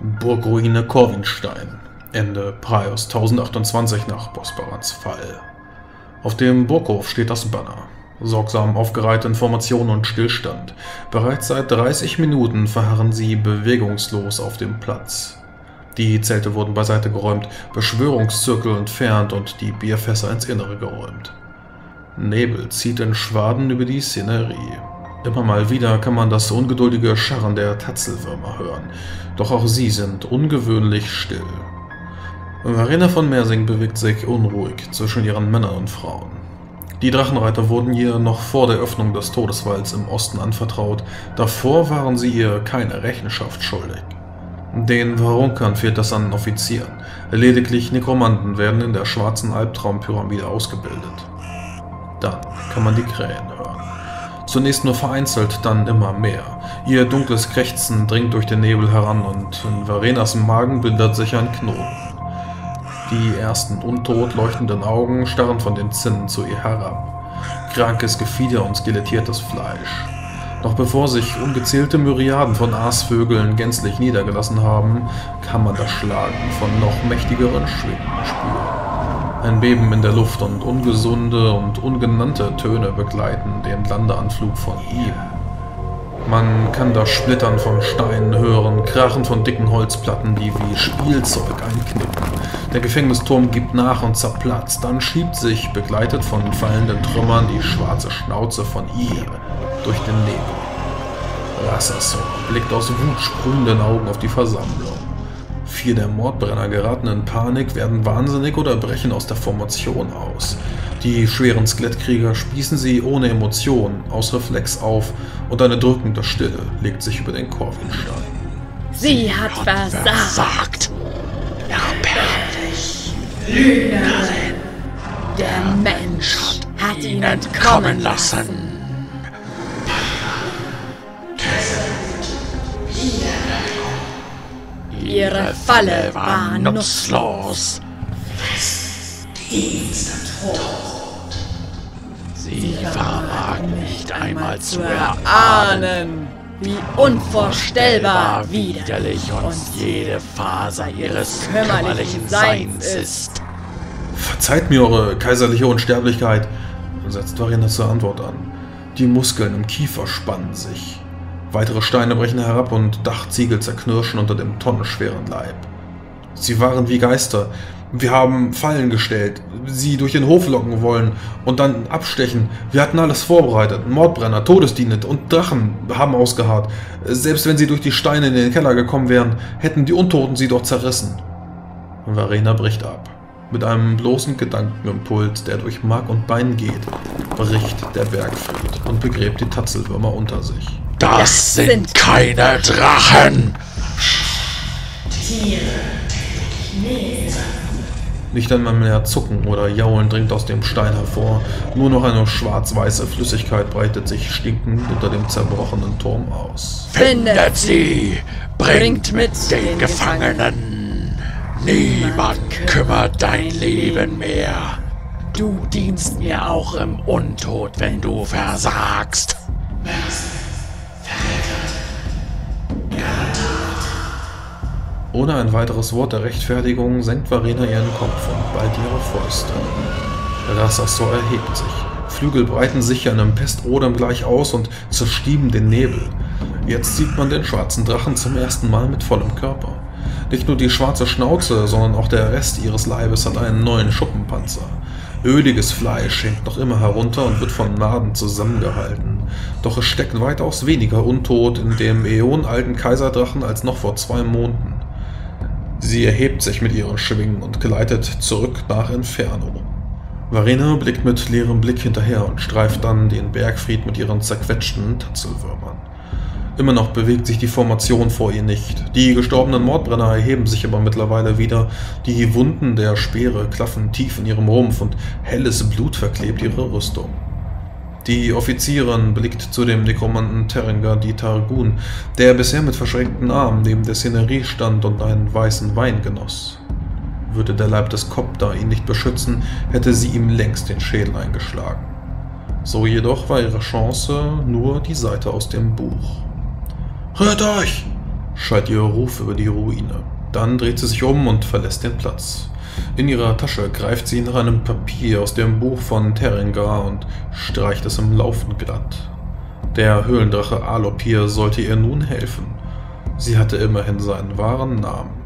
Burgruine Corwinstein, Ende Praios 1028 nach Bosbarans Fall. Auf dem Burghof steht das Banner. Sorgsam aufgereihte Information und Stillstand. Bereits seit 30 Minuten verharren sie bewegungslos auf dem Platz. Die Zelte wurden beiseite geräumt, Beschwörungszirkel entfernt und die Bierfässer ins Innere geräumt. Nebel zieht in Schwaden über die Szenerie. Immer mal wieder kann man das ungeduldige Scharren der Tatzelwürmer hören, doch auch sie sind ungewöhnlich still. Verena von Mersing bewegt sich unruhig zwischen ihren Männern und Frauen. Die Drachenreiter wurden ihr noch vor der Öffnung des Todeswalls im Osten anvertraut, davor waren sie ihr keine Rechenschaft schuldig. Den Varunkern fehlt das an Offizieren, lediglich Nekromanten werden in der schwarzen Albtraumpyramide ausgebildet. Dann kann man die Krähen hören. Zunächst nur vereinzelt, dann immer mehr. Ihr dunkles Krächzen dringt durch den Nebel heran und in Verenas Magen bildet sich ein Knoten. Die ersten untot leuchtenden Augen starren von den Zinnen zu ihr herab. Krankes Gefieder und skelettiertes Fleisch. Doch bevor sich ungezählte Myriaden von Aasvögeln gänzlich niedergelassen haben, kann man das Schlagen von noch mächtigeren Schwingen spüren. Ein Beben in der Luft und ungesunde und ungenannte Töne begleiten den Landeanflug von ihm. Man kann das Splittern von Steinen hören, Krachen von dicken Holzplatten, die wie Spielzeug einknicken. Der Gefängnisturm gibt nach und zerplatzt, dann schiebt sich, begleitet von fallenden Trümmern, die schwarze Schnauze von ihm durch den Nebel. Rassassor blickt aus wutsprühenden Augen auf die Versammlung. 4 der Mordbrenner geraten in Panik, werden wahnsinnig oder brechen aus der Formation aus. Die schweren Skelettkrieger spießen sie ohne Emotion, aus Reflex auf und eine drückende Stille legt sich über den Corwinstein. Sie hat versagt. Erbärmlich. Lügnerin. Der Mensch hat ihn entkommen lassen. Ihre Falle war nutzlos. Sie vermag nicht einmal zu erahnen, wie unvorstellbar widerlich uns jede Faser ihres kümmerlichen Seins ist. Verzeiht mir eure kaiserliche Unsterblichkeit, setzt Verena zur Antwort an. Die Muskeln im Kiefer spannen sich. Weitere Steine brechen herab und Dachziegel zerknirschen unter dem tonnenschweren Leib. Sie waren wie Geister. Wir haben Fallen gestellt, sie durch den Hof locken wollen und dann abstechen. Wir hatten alles vorbereitet. Mordbrenner, Todesdienende und Drachen haben ausgeharrt. Selbst wenn sie durch die Steine in den Keller gekommen wären, hätten die Untoten sie doch zerrissen. Verena bricht ab. Mit einem bloßen Gedankenimpuls, der durch Mark und Bein geht, bricht der Bergfried und begräbt die Tatzelwürmer unter sich. Das sind keine Drachen! Tiere. Nicht einmal mehr Zucken oder Jaulen dringt aus dem Stein hervor, nur noch eine schwarz-weiße Flüssigkeit breitet sich stinkend unter dem zerbrochenen Turm aus. Findet sie! Bringt mit den Gefangenen! Niemand kümmert dein Leben mehr! Du dienst mir auch im Untod, wenn du versagst! Ohne ein weiteres Wort der Rechtfertigung senkt Verena ihren Kopf und ballt ihre Fäuste. Rassassor erhebt sich. Flügel breiten sich einem Pestrodem gleich aus und zerstieben den Nebel. Jetzt sieht man den schwarzen Drachen zum ersten Mal mit vollem Körper. Nicht nur die schwarze Schnauze, sondern auch der Rest ihres Leibes hat einen neuen Schuppenpanzer. Öliges Fleisch hängt noch immer herunter und wird von Naden zusammengehalten. Doch es steckt weitaus weniger Untot in dem äonalten Kaiserdrachen als noch vor 2 Monaten. Sie erhebt sich mit ihren Schwingen und gleitet zurück nach Inferno. Verena blickt mit leerem Blick hinterher und streift dann den Bergfried mit ihren zerquetschten Tatzelwürmern. Immer noch bewegt sich die Formation vor ihr nicht. Die gestorbenen Mordbrenner erheben sich aber mittlerweile wieder. Die Wunden der Speere klaffen tief in ihrem Rumpf und helles Blut verklebt ihre Rüstung. Die Offizierin blickt zu dem Nekromanten Terengar di Targun, der bisher mit verschränkten Armen neben der Szenerie stand und einen weißen Wein genoss. Würde der Leib des Kopter ihn nicht beschützen, hätte sie ihm längst den Schädel eingeschlagen. So jedoch war ihre Chance nur die Seite aus dem Buch. »Rührt euch!« schallt ihr Ruf über die Ruine. Dann dreht sie sich um und verlässt den Platz. In ihrer Tasche greift sie nach einem Papier aus dem Buch von Terengar und streicht es im Laufen glatt. Der Höhlendrache Alopir sollte ihr nun helfen. Sie hatte immerhin seinen wahren Namen.